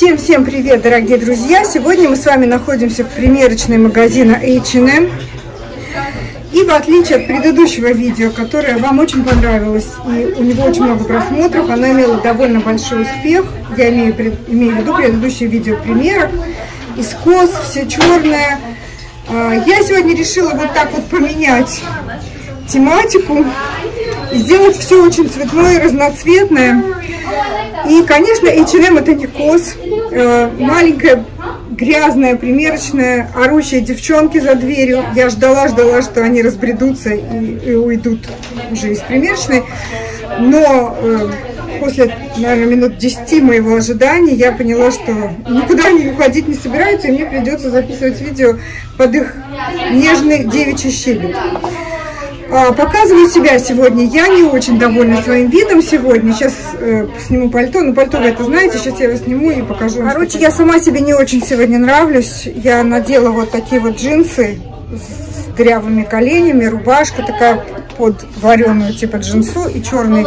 Всем привет, дорогие друзья! Сегодня мы с вами находимся в примерочной магазина H&M. И в отличие от предыдущего видео, которое вам очень понравилось, и у него очень много просмотров, оно имело довольно большой успех. Я имею в виду предыдущее видео примерок. Из кос, все черное. Я сегодня решила вот так вот поменять тематику и сделать все очень цветное и разноцветное. И, конечно, H&M это не кос. Маленькая, грязная, примерочная, орущие девчонки за дверью. Я ждала, что они разбредутся и уйдут уже из примерочной. Но после, наверное, минут 10 моего ожидания я поняла, что никуда они уходить не собираются, и мне придется записывать видео под их нежный девичий щебет. Показываю себя сегодня. Я не очень довольна своим видом сегодня. Сейчас сниму пальто. Ну, пальто вы это знаете. Сейчас я его сниму и покажу. Короче, я сама себе не очень сегодня нравлюсь. Я надела вот такие вот джинсы с дырявыми коленями. Рубашка такая под вареную типа джинсу и черный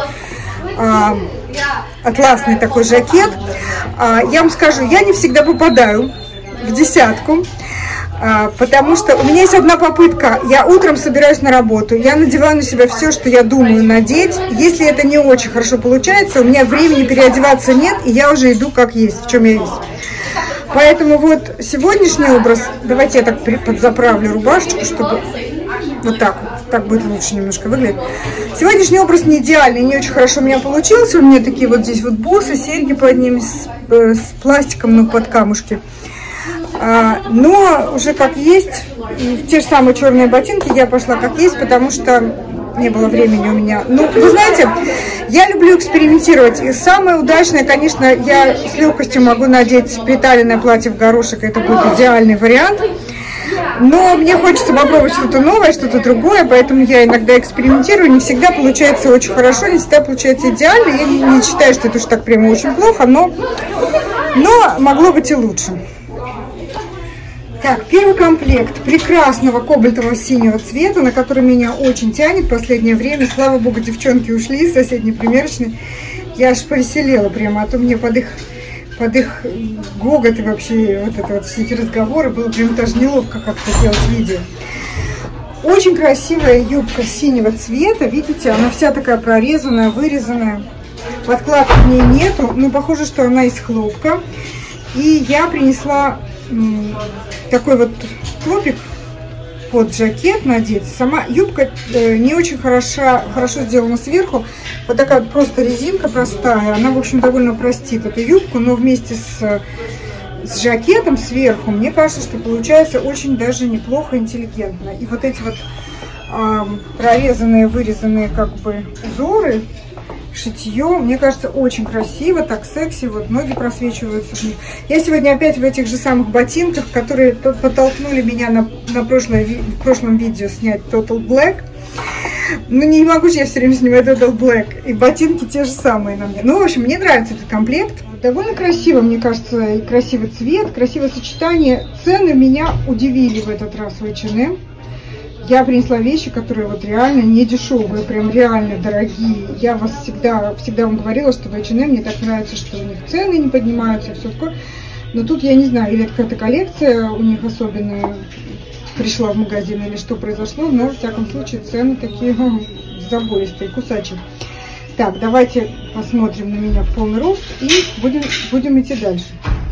атласный такой жакет. Я вам скажу, я не всегда попадаю в десятку. Потому что у меня есть одна попытка. Я утром собираюсь на работу, я надеваю на себя все, что я думаю надеть. Если это не очень хорошо получается, у меня времени переодеваться нет, и я уже иду как есть, в чем я есть. Поэтому вот сегодняшний образ, давайте я так подзаправлю рубашечку, чтобы вот так будет лучше немножко выглядеть. Сегодняшний образ не идеальный, не очень хорошо у меня получился. У меня такие вот здесь вот бусы, серьги под ними с пластиком, но под камушки. Но уже как есть, в те же самые черные ботинки я пошла как есть, потому что не было времени у меня. Ну, вы знаете, я люблю экспериментировать. И самое удачное, конечно, я с легкостью могу надеть приталенное платье в горошек, это будет идеальный вариант. Но мне хочется попробовать что-то новое, что-то другое, поэтому я иногда экспериментирую. Не всегда получается очень хорошо, не всегда получается идеально. Я не считаю, что это уж так прямо очень плохо, но могло быть и лучше. Так, первый комплект прекрасного кобальтового синего цвета, на который меня очень тянет в последнее время. Слава богу, девчонки ушли из соседней примерочной. Я аж повеселела прямо, а то мне под их гогот и вообще вот это вот все эти разговоры было прям даже неловко как-то делать видео. Очень красивая юбка синего цвета, видите, она вся такая прорезанная, вырезанная. Подкладки в ней нету, но похоже, что она из хлопка. И я принесла такой вот топик под жакет надеть. Сама юбка не очень хорошо сделана сверху. Вот такая вот просто резинка простая. Она, в общем, довольно простит эту юбку, но вместе с жакетом сверху, мне кажется, что получается очень даже неплохо, интеллигентно. И вот эти вот прорезанные, вырезанные как бы узоры, шитье, мне кажется, очень красиво, так секси, вот ноги просвечиваются в них. Я сегодня опять в этих же самых ботинках, которые подтолкнули меня на прошлом видео снять Total Black. Ну, не могу же я все время снимать Total Black. И ботинки те же самые на мне. Ну, в общем, мне нравится этот комплект. Довольно красиво, мне кажется, и красивый цвет, красивое сочетание. Цены меня удивили в этот раз в H&M. Я принесла вещи, которые вот реально не дешевые, прям реально дорогие. Я вас всегда вам говорила, что в H&M мне так нравится, что у них цены не поднимаются и все такое. Но тут я не знаю, или это какая-то коллекция у них особенная пришла в магазин, или что произошло, но в всяком случае цены такие забористые, кусачие. Так, давайте посмотрим на меня в полный рост и будем идти дальше.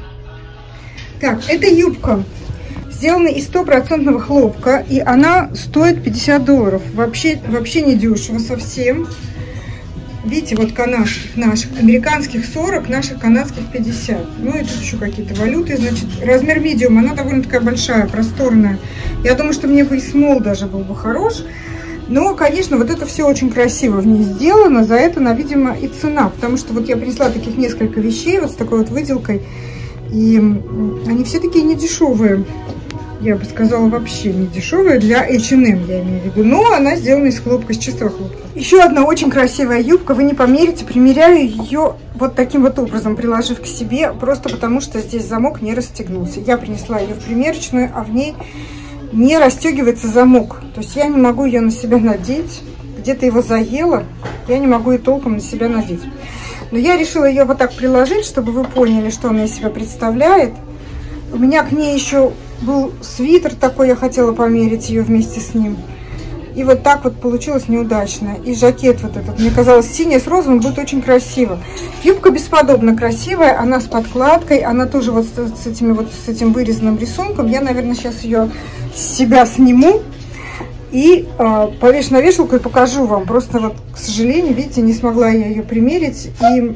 Так, это юбка. Сделана из 100% хлопка, и она стоит $50. Вообще не дешево совсем. Видите, вот канадских наших, американских 40, наших канадских 50. Ну и тут еще какие-то валюты. Значит, размер medium, она довольно такая большая, просторная. Я думаю, что мне бы и small даже был бы хорош. Но, конечно, вот это все очень красиво в ней сделано. За это, видимо, и цена. Потому что вот я принесла таких несколько вещей вот с такой вот выделкой. И они все такие недешевые. Я бы сказала, вообще не дешевая для H&M, я имею в виду. Но она сделана из хлопка, из чистого хлопка. Еще одна очень красивая юбка. Вы не поверите, примеряю ее вот таким вот образом, приложив к себе. Просто потому, что здесь замок не расстегнулся. Я принесла ее в примерочную, а в ней не расстегивается замок. То есть я не могу ее на себя надеть. Где-то его заело. Я не могу ее толком на себя надеть. Но я решила ее вот так приложить, чтобы вы поняли, что она из себя представляет. У меня к ней еще был свитер такой, я хотела померить ее вместе с ним. И вот так вот получилось неудачно. И жакет вот этот, мне казалось, синий с розовым будет очень красиво. Юбка бесподобно красивая, она с подкладкой, она тоже вот с этим вырезанным рисунком. Я, наверное, сейчас ее с себя сниму и повешу на вешалку и покажу вам. Просто вот, к сожалению, видите, не смогла я ее примерить. И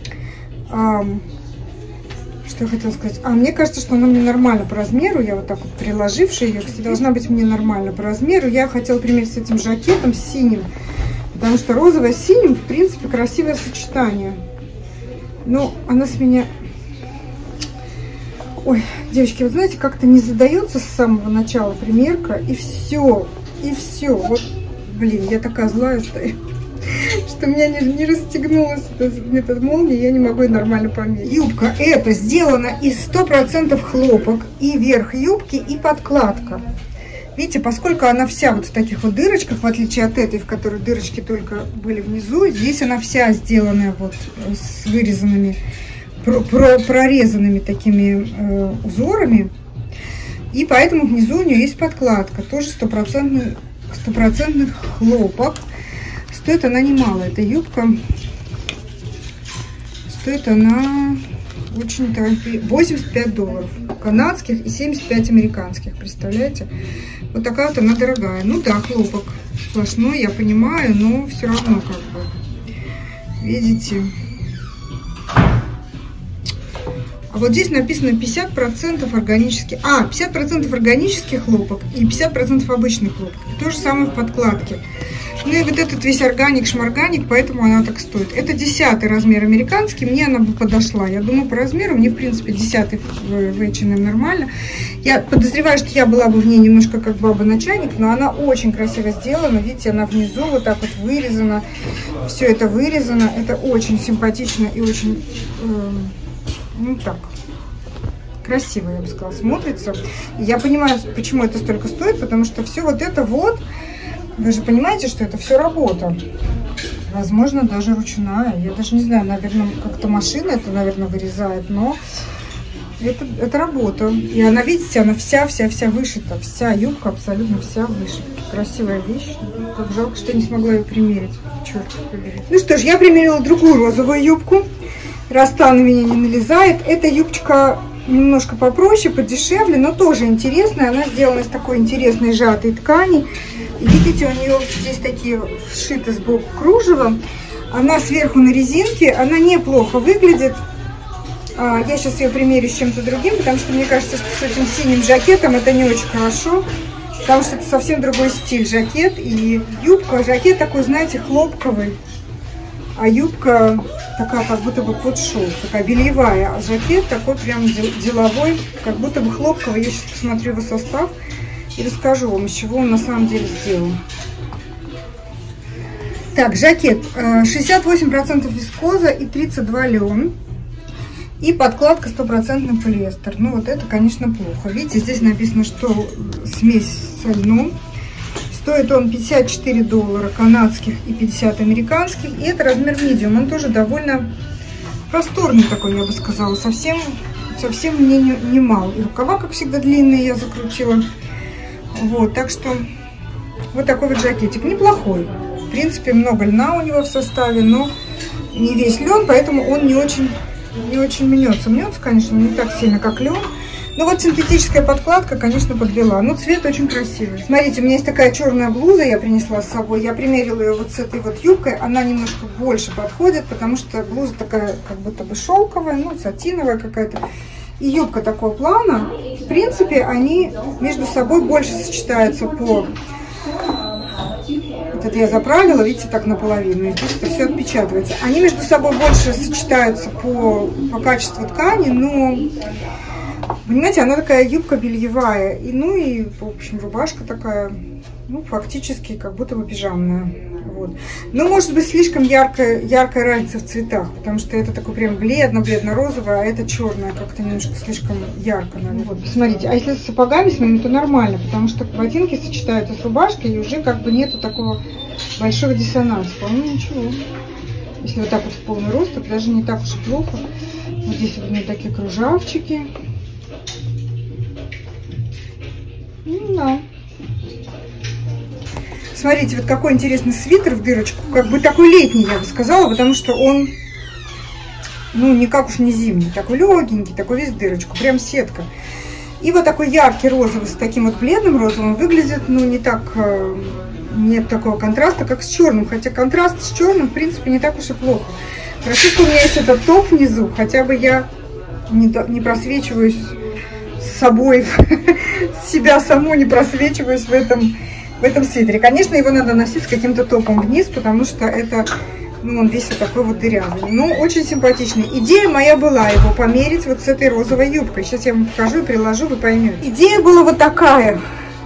что я хотела сказать? Мне кажется, что она мне нормально по размеру. Я вот так вот приложившая ее, кстати, должна быть мне нормально по размеру. Я хотела примерить с этим жакетом, с синим. Потому что розовое с синим, в принципе, красивое сочетание. Но она с меня... Ой, девочки, вы знаете, как-то не задается с самого начала примерка. И все. И все. Вот, блин, я такая злая стою, что у меня не расстегнулась эта молния, я не могу ее нормально померить. Юбка эта сделана из 100% хлопок, и верх юбки, и подкладка. Видите, поскольку она вся вот в таких вот дырочках, в отличие от этой, в которой дырочки только были внизу, здесь она вся сделанная вот с вырезанными, прорезанными такими узорами, и поэтому внизу у нее есть подкладка, тоже 100% хлопок. Стоит она немало, эта юбка. Стоит она очень дорогая. $85 канадских и 75 американских. Представляете? Вот такая вот она дорогая. Ну да, хлопок сплошной, я понимаю, но все равно как бы. Видите? А вот здесь написано 50% органический. 50% органический хлопок и 50% обычный хлопок. То же самое в подкладке. Ну и вот этот весь органик-шморганик, поэтому она так стоит. Это 10 размер американский, мне она бы подошла. Я думаю, по размеру мне, в принципе, 10 в H&M нормально. Я подозреваю, что я была бы в ней немножко как баба-начальник, но она очень красиво сделана. Видите, она внизу вот так вот вырезана. Все это вырезано. Это очень симпатично и очень, ну так, красиво, я бы сказала, смотрится. И я понимаю, почему это столько стоит, потому что все вот это вот, вы же понимаете, что это все работа. Возможно, даже ручная. Я даже не знаю, наверное, как-то машина это, наверное, вырезает, но это работа. И она, видите, она вся вышита. Вся юбка абсолютно вся вышита. Красивая вещь. Как жалко, что я не смогла ее примерить. Черт побери. Ну что ж, я примерила другую розовую юбку. Раз та на меня не налезает. Эта юбочка немножко попроще, подешевле, но тоже интересная. Она сделана из такой интересной сжатой ткани. И видите, у нее здесь такие вшиты сбоку кружева. Она сверху на резинке. Она неплохо выглядит. Я сейчас ее примерю с чем-то другим, потому что мне кажется, что с этим синим жакетом это не очень хорошо. Потому что это совсем другой стиль жакет. И юбка, жакет такой, знаете, хлопковый. А юбка такая, как будто бы под шелк, такая бельевая. А жакет такой прям деловой, как будто бы хлопковый. Я сейчас посмотрю его состав и расскажу вам, из чего он на самом деле сделан. Так, жакет 68% вискоза и 32% лен. И подкладка 100% полиэстер. Ну вот это, конечно, плохо. Видите, здесь написано, что смесь со льном. Стоит он $54 канадских и 50 американских. И это размер medium. Он тоже довольно просторный такой, я бы сказала. Совсем мне не мал. И рукава, как всегда, длинные я закрутила. Вот, так что вот такой вот жакетик. Неплохой. В принципе, много льна у него в составе, но не весь лен, поэтому он не очень мнется. Мнется, конечно, не так сильно, как лен. Но вот синтетическая подкладка, конечно, подвела. Но цвет очень красивый. Смотрите, у меня есть такая черная блуза, я принесла с собой. Я примерила ее вот с этой вот юбкой. Она немножко больше подходит, потому что блуза такая, как будто бы шелковая, ну, сатиновая какая-то. И юбка такого плана. В принципе, они между собой больше сочетаются по... Вот это я заправила, видите, так наполовину. И здесь это все отпечатывается. Они между собой больше сочетаются по качеству ткани, но... Понимаете, она такая юбка бельевая. И, ну и, в общем, рубашка такая, ну, фактически, как будто бы пижамная. Вот. Но, может быть, слишком яркая разница в цветах, потому что это такой прям бледно-розовое, а это черное, как-то немножко слишком ярко, наверное. Вот, посмотрите, а если с сапогами с ними, то нормально, потому что ботинки сочетаются с рубашкой, и уже как бы нету такого большого диссонанса. По-моему, ничего. Если вот так вот в полный рост, то даже не так уж и плохо. Вот здесь вот у меня такие кружавчики. Да. Смотрите, вот какой интересный свитер в дырочку. Как бы такой летний, я бы сказала, потому что он, ну, никак уж не зимний. Такой легенький, такой весь в дырочку. Прям сетка. И вот такой яркий розовый с таким вот бледным розовым выглядит, ну, не так... Нет такого контраста, как с черным. Хотя контраст с черным, в принципе, не так уж и плохо. Хорошо, что у меня есть этот топ внизу. Хотя бы я не просвечиваюсь с собой, себя саму не просвечиваюсь в этом свитере. Конечно, его надо носить с каким-то топом вниз, потому что это, ну, он весь вот такой вот дырявый. Но очень симпатичный. Идея моя была его померить вот с этой розовой юбкой. Сейчас я вам покажу и приложу, вы поймете. Идея была вот такая.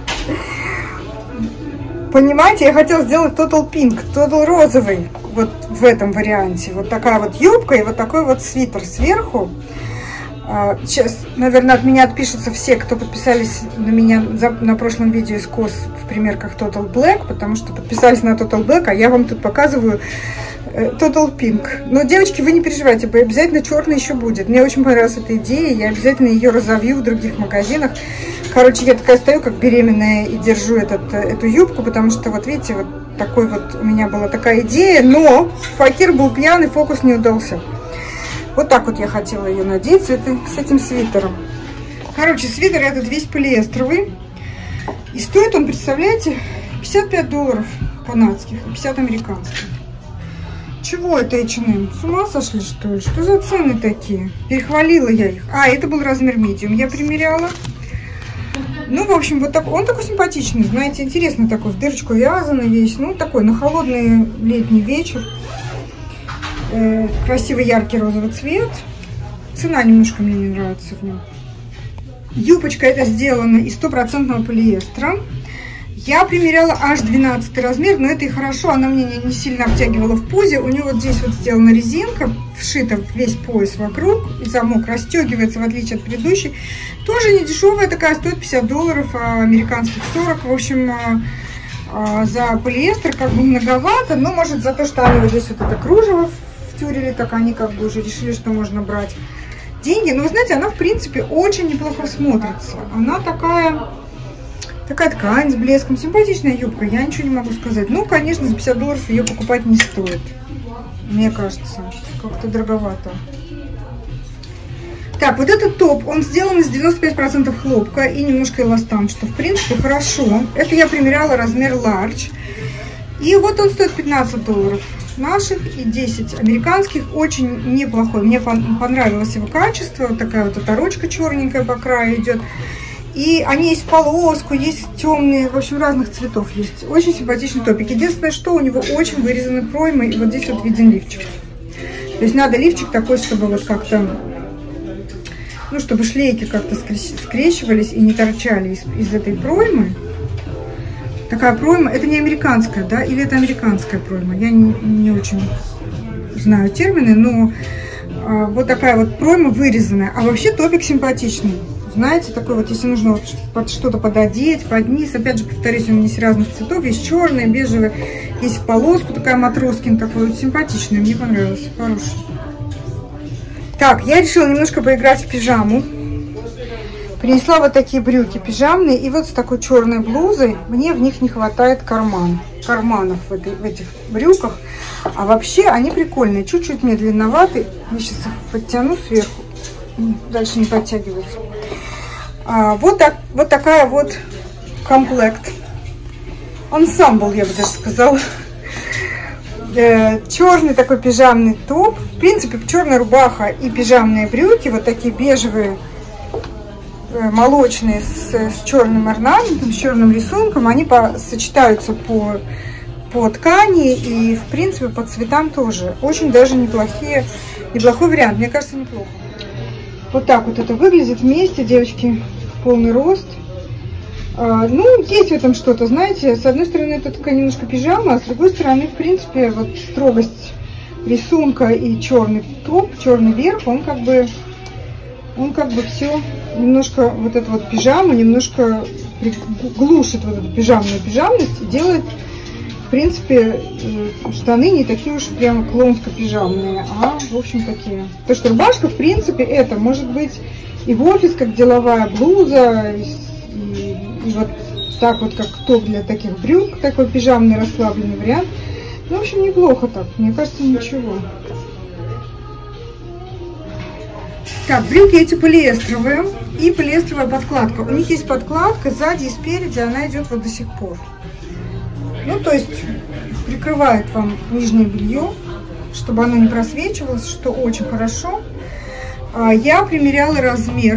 Понимаете, я хотела сделать Total Pink, Total розовый, вот в этом варианте. Вот такая вот юбка и вот такой вот свитер сверху. Сейчас, наверное, от меня отпишутся все, кто подписались на меня на прошлом видео из КОС в примерках Total Black, потому что подписались на Total Black, а я вам тут показываю Total Pink. Но, девочки, вы не переживайте, обязательно черный еще будет. Мне очень понравилась эта идея, я обязательно ее разовью в других магазинах. Короче, я такая стою, как беременная, и держу эту юбку, потому что, вот видите, вот такой вот у меня была такая идея, но факир был пьяный, фокус не удался. Вот так вот я хотела ее надеть с этим свитером. Короче, свитер этот весь полиэстровый. И стоит он, представляете, $55 канадских и 50 американских. Чего это H&M? С ума сошли, что ли? Что за цены такие? Перехвалила я их. А, это был размер medium, я примеряла. Ну, в общем, вот так, он такой симпатичный, знаете, интересный такой, в дырочку вязаный весь, ну, такой на холодный летний вечер. Красивый яркий розовый цвет. Цена немножко мне не нравится в нем. Юбочка эта сделана из 100% полиэстера. Я примеряла аж 12 размер, но это и хорошо, она мне не сильно обтягивала в пузе. У нее вот здесь вот сделана резинка, вшита весь пояс вокруг, и замок расстегивается, в отличие от предыдущей. Тоже не дешевая такая, стоит $50, а американских 40. В общем, за полиэстер как бы многовато, но может за то, что они вот здесь вот это кружево втюрили, так они как бы уже решили, что можно брать деньги. Но вы знаете, она в принципе очень неплохо смотрится. Она такая ткань с блеском, симпатичная юбка, я ничего не могу сказать. Ну, конечно, за $50 ее покупать не стоит. Мне кажется, как-то дороговато. Так, вот этот топ, он сделан из 95% хлопка и немножко эластан, что в принципе хорошо. Это я примеряла размер large. И вот он стоит $15 наших и 10 американских. Очень неплохой. Мне понравилось его качество. Вот такая вот оторочка черненькая по краю идет. И они есть в полоску, есть темные, в общем, разных цветов есть. Очень симпатичный топик. Единственное, что у него очень вырезаны проймы, и вот здесь вот виден лифчик. То есть надо лифчик такой, чтобы вот как-то, ну, чтобы шлейки как-то скрещивались и не торчали из этой проймы. Такая пройма, это не американская, да, или это американская пройма? Я не очень знаю термины, но вот такая вот пройма вырезанная. А вообще топик симпатичный. Знаете, такой вот, если нужно вот под что-то пододеть, под низ. Опять же, повторюсь, он есть разных цветов. Есть черный, бежевый, есть в полоску, такая матроскин, такой вот симпатичный. Мне понравился, хороший. Так, я решила немножко поиграть в пижаму. Принесла вот такие брюки пижамные. И вот с такой черной блузой. Мне в них не хватает карманов в этих брюках. А вообще они прикольные. Чуть-чуть мне длинноваты. Я сейчас их подтяну сверху. Дальше не подтягиваются. Вот такая вот комплект. Ансамбл, я бы даже сказала. Черный такой пижамный топ. В принципе, черная рубаха и пижамные брюки. Вот такие бежевые, молочные, с черным орнаментом, с черным рисунком. Они сочетаются по ткани и, в принципе, по цветам тоже. Очень даже неплохой вариант. Мне кажется, неплохо. Вот так вот это выглядит вместе, девочки, в полный рост. Ну, есть в этом что-то, знаете, с одной стороны это такая немножко пижама, а с другой стороны, в принципе, вот строгость рисунка и черный топ, черный верх, он как бы все немножко, вот эту вот пижаму немножко глушит вот эту пижамную пижамность и делает, в принципе, штаны не такие уж прямо клоунско-пижамные, а, в общем, такие. Потому что рубашка, в принципе, это может быть и в офис, как деловая блуза, и вот так вот, как топ для таких брюк, такой пижамный расслабленный вариант. Ну, в общем, неплохо так, мне кажется, ничего. Так, брюки эти полиэстровые и полиэстровая подкладка. У них есть подкладка сзади и спереди, она идет вот до сих пор. Ну, то есть прикрывает вам нижнее белье, чтобы оно не просвечивалось, что очень хорошо. Я примеряла размер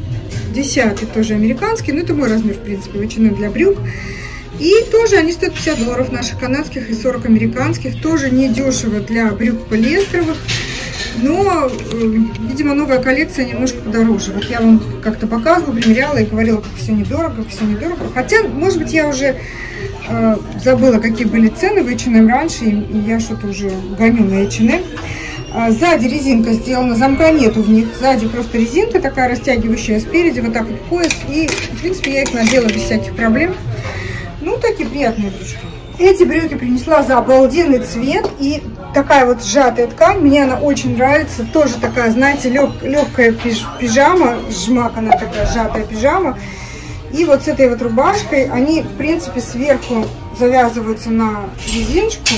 10, тоже американский, но это мой размер, в принципе, H&M для брюк. И тоже они стоят $50 наших канадских и 40 американских. Тоже недешево для брюк полиэстровых. Но, видимо, новая коллекция немножко подороже. Вот я вам как-то показывала, примеряла и говорила, как все недорого, все недорого. Хотя, может быть, я уже забыла, какие были цены в H&M раньше, и я что-то уже гоню на H&M. Сзади резинка сделана, замка нету в них. Сзади просто резинка такая растягивающая, спереди вот так вот пояс. И, в принципе, я их надела без всяких проблем. Ну, такие приятные брючки. Эти брюки принесла за обалденный цвет. И такая вот сжатая ткань, мне она очень нравится. Тоже такая, знаете, легкая пижама, жмак она такая, сжатая пижама. И вот с этой вот рубашкой, они, в принципе, сверху завязываются на резиночку,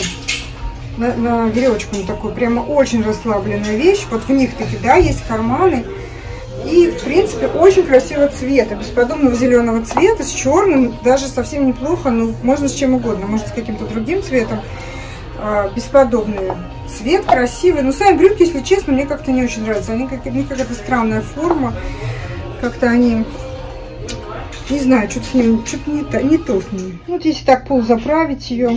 на веревочку, на такую, прямо очень расслабленная вещь. Вот в них таки, да, есть карманы. И, в принципе, очень красивого цвета, бесподобного зеленого цвета, с черным, даже совсем неплохо, ну, можно с чем угодно, может, с каким-то другим цветом. Бесподобный цвет, красивый. Но сами брюки, если честно, мне как-то не очень нравятся. Они какая-то странная форма, как-то они, не знаю, что-то с ним, что-то не то с ними. Вот если так пол заправить ее,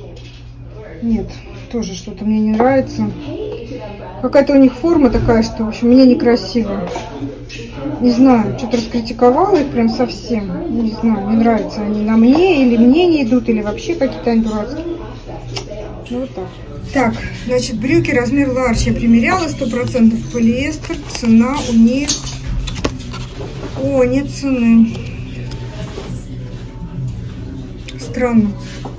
нет, тоже что-то мне не нравится. Какая-то у них форма такая, что, в общем, мне некрасиво. Не знаю, что-то раскритиковала их прям совсем. Не знаю, не нравятся они на мне, или мне не идут, или вообще какие-то они дурацкие. Ну, вот так. Так, значит, брюки размер large я примеряла, 100% полиэстер. Цена у них... О, нет цены. Странно.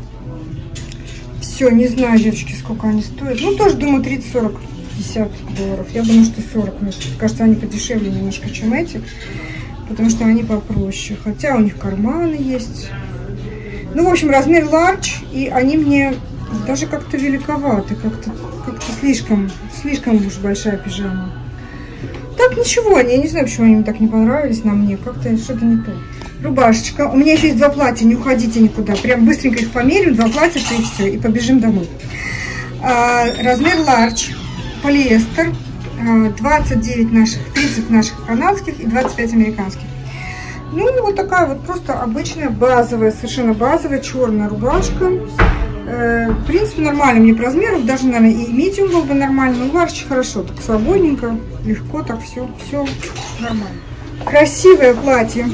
Все, не знаю, девочки, сколько они стоят. Ну, тоже, думаю, 30-40. $50. Я думаю, что 40. Мне кажется, они подешевле немножко, чем эти. Потому что они попроще. Хотя у них карманы есть. Ну, в общем, размер large. И они мне даже как-то великоваты. Как-то слишком уж большая пижама. Так, ничего. Я не знаю, почему они мне так не понравились на мне. Как-то что-то не то. Рубашечка. У меня еще есть 2 платья. Не уходите никуда. Прям быстренько их померю. 2 платья, и все. И побежим домой. Размер large. Полиэстер, 29 наших, 30 наших канадских и 25 американских. Ну, вот такая вот просто обычная базовая, совершенно базовая черная рубашка. В принципе, нормально мне по размеру, даже, наверное, и медиум был бы нормально, но large хорошо, так свободненько, легко, так все нормально. Красивое платье,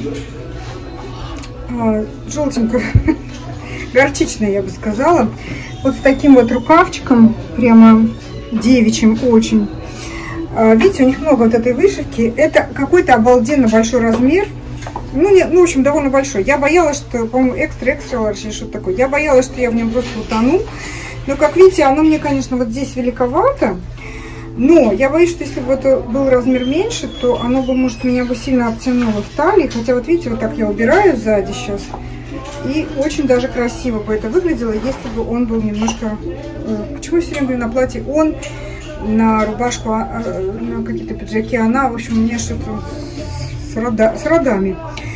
желтенькое, горчичное, я бы сказала, вот с таким вот рукавчиком, прямо девичьим очень. Видите, у них много вот этой вышивки. Это какой-то обалденно большой размер. Ну, нет, ну, в общем, довольно большой. Я боялась, что, по-моему, экстра large или что-то такое. Я боялась, что я в нем просто утону. Но, как видите, оно мне, конечно, вот здесь великовато. Но я боюсь, что если бы это был размер меньше, то оно бы, может, меня бы сильно обтянуло в талии. Хотя, вот видите, вот так я убираю сзади сейчас. И очень даже красиво бы это выглядело, если бы он был немножко... Почему я все время говорю на платье он, на рубашку, на какие-то пиджаки она. В общем, у меня что-то с родами.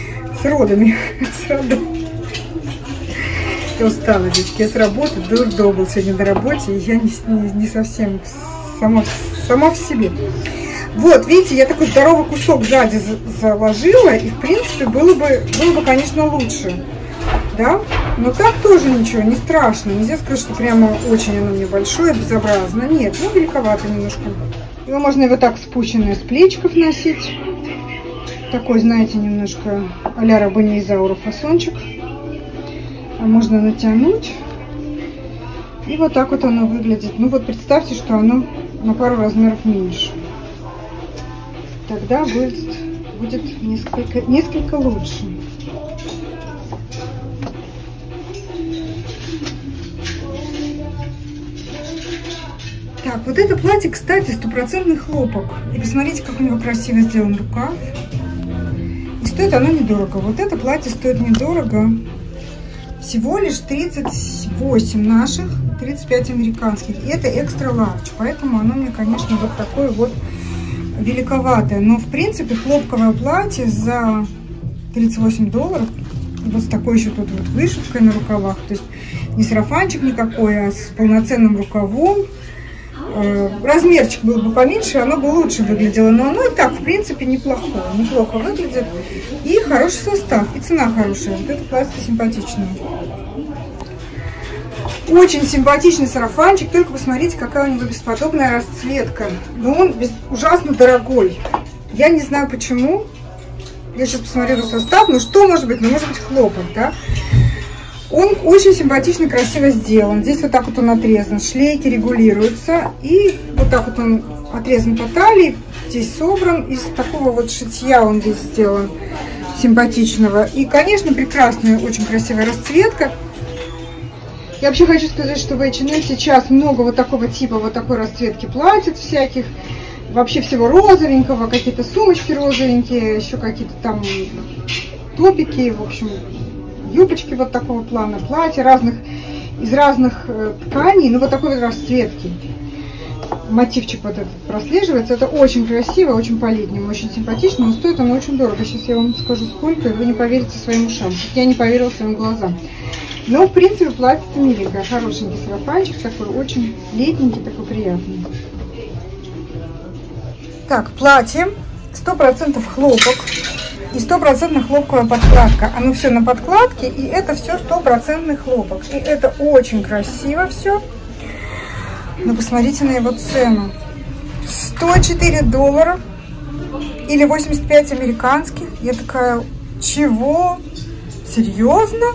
Я устала, девочки. Я с работы, дурдом был сегодня на работе, и я не совсем сама в себе. Вот, видите, я такой здоровый кусок сзади заложила, и, в принципе, было бы, конечно, лучше. Да? Но так тоже ничего, не страшно. Нельзя сказать, что прямо очень оно мне большое, безобразно. Нет, ну великовато немножко. Его можно его так спущенное с плечиков носить. Такой, знаете, немножко а-ля Рабыня Изаура фасончик. А можно натянуть. И вот так вот оно выглядит. Ну вот представьте, что оно на пару размеров меньше. Тогда будет несколько лучше. Так, вот это платье, кстати, стопроцентный хлопок. И посмотрите, как у него красиво сделан рукав. И стоит оно недорого. Вот это платье стоит недорого. Всего лишь 38 наших, 35 американских. И это экстра ларч. Поэтому оно мне, конечно, вот такое вот великоватое. Но, в принципе, хлопковое платье за $38. Вот с такой еще тут вот вышивкой на рукавах. То есть не сарафанчик никакой, а с полноценным рукавом. Размерчик был бы поменьше, оно бы лучше выглядело. Но оно и так, в принципе, неплохое. Неплохо выглядит. И хороший состав, и цена хорошая. Вот это платье симпатичное. Очень симпатичный сарафанчик. Только посмотрите, какая у него бесподобная расцветка. Но он ужасно дорогой. Я не знаю почему. Я сейчас посмотрю на состав. Ну что может быть? Ну может быть хлопок, да? Он очень симпатично, красиво сделан. Здесь вот так вот он отрезан. Шлейки регулируются. И вот так вот он отрезан по талии. Здесь собран. Из такого вот шитья он здесь сделан. Симпатичного. И, конечно, прекрасная, очень красивая расцветка. Я вообще хочу сказать, что в H&M сейчас много вот такого типа, вот такой расцветки платьев всяких. Вообще всего розовенького. Какие-то сумочки розовенькие. Еще какие-то там топики. В общем... Юбочки вот такого плана, платья из разных тканей, ну вот такой вот расцветки. Мотивчик вот этот прослеживается. Это очень красиво, очень по-летнему, очень симпатично, но стоит оно очень дорого. Сейчас я вам скажу сколько, и вы не поверите своим ушам. Я не поверила своим глазам. Но в принципе платье миленькое, хорошенький сарафанчик, такой очень летненький, такой приятный. Так, платье 100% хлопок. И 100% хлопковая подкладка. Оно все на подкладке, и это все 100% хлопок. И это очень красиво все. Но посмотрите на его цену. $104 или 85 американских. Я такая, чего? Серьезно?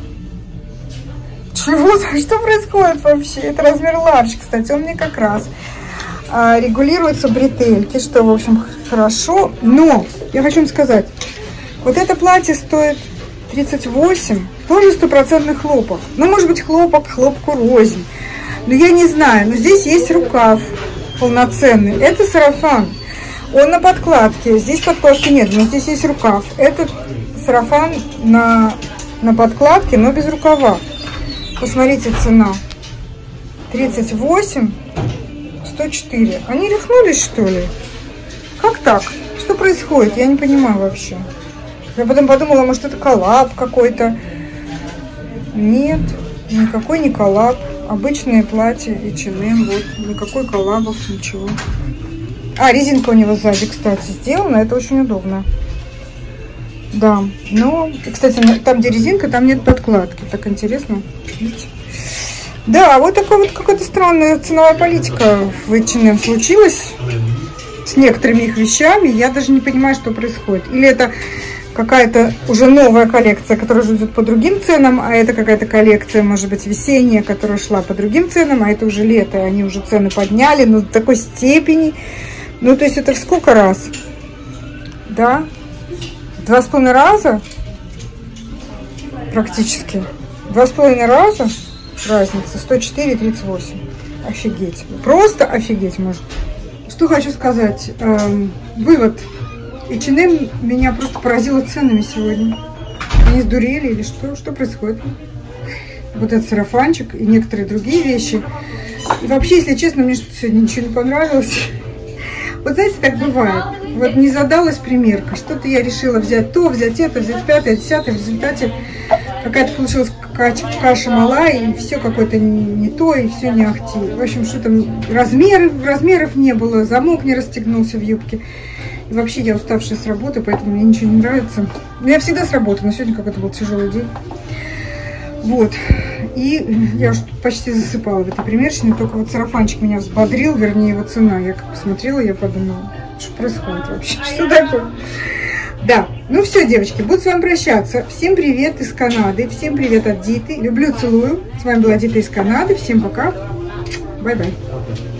Чего? Что происходит вообще? Это размер ларч, кстати, он мне как раз. Регулируются бретельки, что, в общем, хорошо. Но, я хочу вам сказать, вот это платье стоит 38, тоже 100% хлопок. Ну, может быть, хлопку рознь. Но я не знаю. Но здесь есть рукав полноценный. Это сарафан. Он на подкладке. Здесь подкладки нет, но здесь есть рукав. Этот сарафан на подкладке, но без рукава. Посмотрите, цена. 38, 104. Они рехнулись, что ли? Как так? Что происходит? Я не понимаю вообще. Я потом подумала, может, это коллаб какой-то. Нет, никакой не коллаб. Обычное платье H&M. Вот, никакой коллабов, ничего. А, резинка у него сзади, кстати, сделана. Это очень удобно. Да, но, кстати, там, где резинка, там нет подкладки. Так интересно. Видите? Да, вот такая вот какая-то странная ценовая политика в H&M случилась с некоторыми их вещами. Я даже не понимаю, что происходит. Или это какая-то уже новая коллекция, которая уже идет по другим ценам, а это какая-то коллекция, может быть, весенняя, которая шла по другим ценам, а это уже лето, и они уже цены подняли, но до такой степени. Ну, то есть это в сколько раз? Да? 2,5 раза? Практически. 2,5 раза разница. 104 и 38. Офигеть. Просто офигеть может. Что хочу сказать. Вывод. H&M меня просто поразило ценами сегодня. Они сдурели или что? Что происходит? Вот этот сарафанчик и некоторые другие вещи. И вообще, если честно, мне что-то сегодня ничего не понравилось. Вот знаете, так бывает. Вот не задалась примерка. Что-то я решила взять то, взять это, взять пятое, десятое. В результате какая-то получилась каша мала, и все какое-то не то, и все не ахти. В общем, что там размеров не было, замок не расстегнулся в юбке. И вообще я уставшая с работы, поэтому мне ничего не нравится. Но я всегда с работы, но сегодня какой-то был тяжелый день. Вот. И я уже почти засыпала в этой примерочной. Только вот сарафанчик меня взбодрил, вернее его цена. Я как посмотрела, я подумала, что происходит вообще, что такое. Да, ну все, девочки, буду с вами прощаться. Всем привет из Канады, всем привет от Диты. Люблю, целую. С вами была Дита из Канады. Всем пока. Бай-бай.